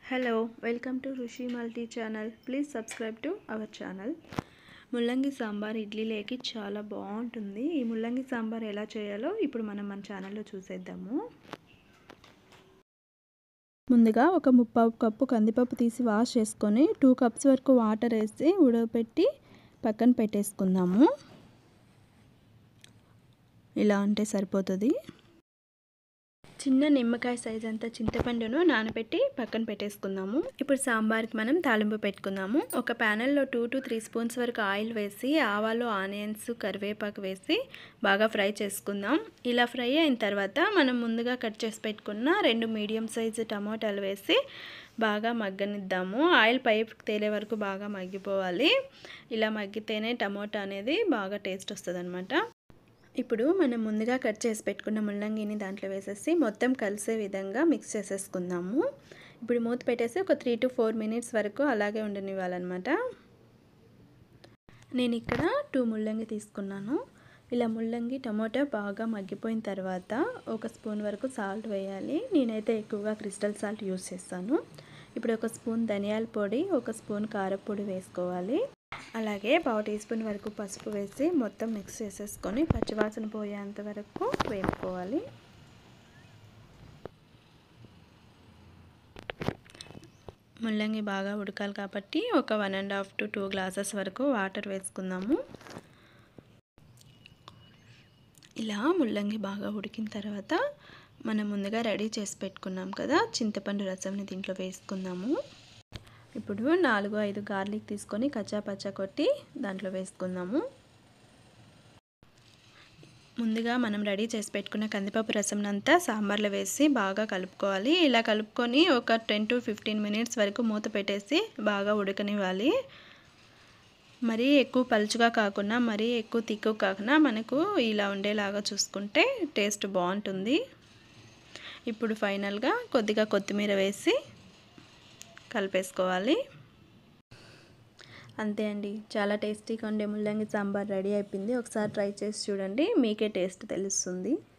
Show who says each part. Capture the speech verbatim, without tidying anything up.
Speaker 1: Hello, welcome to Rushi Multi channel. Please subscribe to our channel. ముల్లంగి సాంబార్ ఇడ్లీలోకి చాలా బాగుంటుంది. ఈ ముల్లంగి సాంబార్ ఎలా చేయాలో ఇప్పుడు మనం మన ఛానల్లో చూసేద్దాము. ముందుగా ఒక ముప్పావు కప్పు కందిపప్పు తీసి వాష్ చేసుకొని టూ కప్స్ వరకు వాటర్ వేసి ఉడకబెట్టి పక్కన పెట్టేసుకుందాము. ఇలా అంటే సరిపోతుంది. చిన్న నిమ్మకాయ సైజ్ అంతా చింతపండును నానబెట్టి పక్కన పెట్టేసుకుందాము. ఇప్పుడు సాంబార్కి మనం తాలింపు పెట్టుకుందాము. ఒక ప్యానెల్లో టూ టు త్రీ స్పూన్స్ వరకు ఆయిల్ వేసి ఆవాలు, ఆనియన్స్, కరివేపాకు వేసి బాగా ఫ్రై చేసుకుందాం. ఇలా ఫ్రై అయిన తర్వాత మనం ముందుగా కట్ చేసి పెట్టుకున్న రెండు మీడియం సైజు టమాటాలు వేసి బాగా మగ్గనిద్దాము. ఆయిల్ పైకి తేలే వరకు బాగా మగ్గిపోవాలి. ఇలా మగ్గితేనే టమాటా అనేది బాగా టేస్ట్ వస్తుంది అన్నమాట. ఇప్పుడు మనం ముందుగా కట్ చేసి పెట్టుకున్న ముల్లంగిని దాంట్లో వేసేసి మొత్తం కలిసే విధంగా మిక్స్ చేసేసుకుందాము. ఇప్పుడు మూత పెట్టేసి ఒక త్రీ టు ఫోర్ మినిట్స్ వరకు అలాగే ఉండనివ్వాలన్నమాట. నేను ఇక్కడ టూ ముల్లంగి తీసుకున్నాను. ఇలా ముల్లంగి టమోటా బాగా మగ్గిపోయిన తర్వాత ఒక స్పూన్ వరకు సాల్ట్ వేయాలి. నేనైతే ఎక్కువగా క్రిస్టల్ సాల్ట్ యూస్ చేస్తాను. ఇప్పుడు ఒక స్పూన్ ధనియాల పొడి, ఒక స్పూన్ కారపొడి వేసుకోవాలి. అలాగే పావు టీ స్పూన్ వరకు పసుపు వేసి మొత్తం మిక్స్ చేసేసుకొని పచ్చివాసన పోయేంత వరకు వేపుకోవాలి. ముల్లంగి బాగా ఉడకాలి కాబట్టి ఒక one and half to two glasses వరకు వాటర్ వేసుకుందాము. ఇలా ముల్లంగి బాగా ఉడికిన తర్వాత మనం ముందుగా రెడీ చేసి పెట్టుకున్నాం కదా చింతపండు రసంని దీంట్లో వేసుకుందాము. ఇప్పుడు నాలుగు ఐదు గార్లిక్ తీసుకొని కచ్చా పచ్చా కొట్టి దాంట్లో వేసుకుందాము. ముందుగా మనం రెడీ చేసి పెట్టుకున్న కందిపప్పు రసం అంతా సాంబార్లో వేసి బాగా కలుపుకోవాలి. ఇలా కలుపుకొని ఒక టెన్ టు ఫిఫ్టీన్ మినిట్స్ వరకు మూత పెట్టేసి బాగా ఉడకనివ్వాలి. మరీ ఎక్కువ పలుచుగా కాకుండా మరీ ఎక్కువ తిక్కువ కాకుండా మనకు ఇలా ఉండేలాగా చూసుకుంటే టేస్ట్ బాగుంటుంది. ఇప్పుడు ఫైనల్గా కొద్దిగా కొత్తిమీర వేసి కలిపేసుకోవాలి. అంతే అండి, చాలా టేస్టీగా ఉండే ముల్లంగి సాంబార్ రెడీ అయిపోయింది. ఒకసారి ట్రై చేసి చూడండి, మీకే టేస్ట్ తెలుస్తుంది.